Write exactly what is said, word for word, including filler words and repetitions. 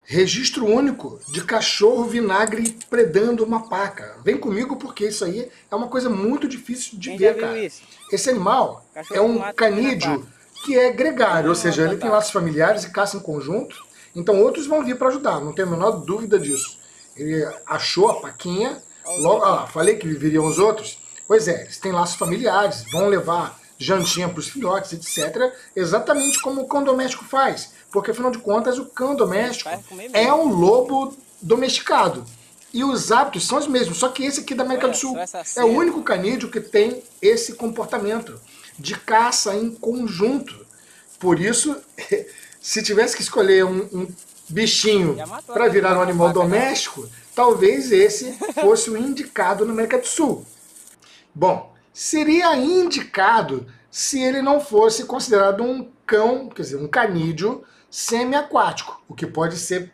Registro único de cachorro vinagre predando uma paca. Vem comigo porque isso aí é uma coisa muito difícil de Quem já ver, viu cara. isso? Esse animal é Cachorro que um mata comendo a canídeo paca. que é gregário, ou Não seja, ele tem abandonar. laços familiares e caça em conjunto, então outros vão vir para ajudar, não tenho a menor dúvida disso. Ele achou a paquinha, Olha os logo, outros ah aí. lá, falei que viveriam os outros? Pois é, eles têm laços familiares, vão levar jantinha para os filhotes, etcétera, exatamente como o cão doméstico faz, porque afinal de contas o cão Ele doméstico faz comer é mesmo. um lobo domesticado. E os hábitos são os mesmos, só que esse aqui da América do Olha só Sul essa é o cena. único canídeo que tem esse comportamento de caça em conjunto. Por isso, se tivesse que escolher um, um bichinho Já matou para aquele virar cara um com a animal paca já. doméstico, talvez esse fosse o indicado na América do Sul. Bom, seria indicado se ele não fosse considerado um cão, quer dizer, um canídeo semiaquático, o que pode ser